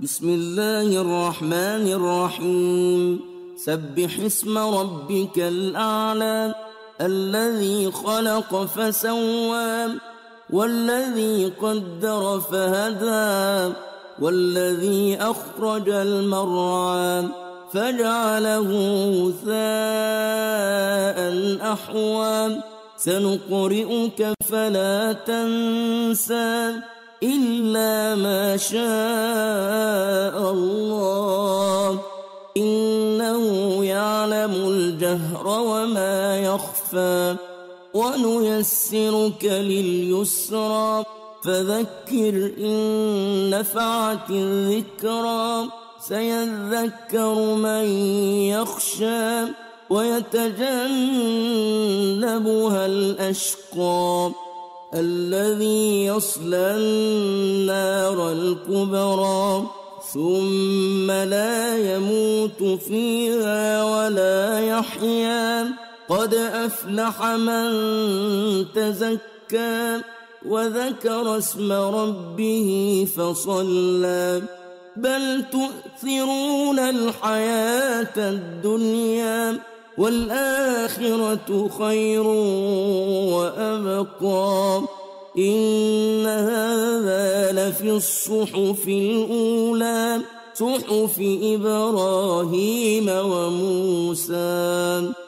بسم الله الرحمن الرحيم سبح اسم ربك الأعلى الذي خلق فسوى والذي قدر فهدى والذي أخرج المرعى فجعله غثاء أحوى سنقرئك فلا تنسى إلا ما شاء الله إنه يعلم الجهر وما يخفى ونيسرك لليسرى فذكر إن نفعت الذكرى سيذكر من يخشى ويتجنبها الأشقى الذي يصلى النار الكبرى ثم لا يموت فيها ولا يحيا قد أفلح من تزكى وذكر اسم ربه فصلى بل تؤثرون الحياة الدنيا والآخرة خير وأبقى إن هذا لفي الصحف الأولى صحف إبراهيم وموسى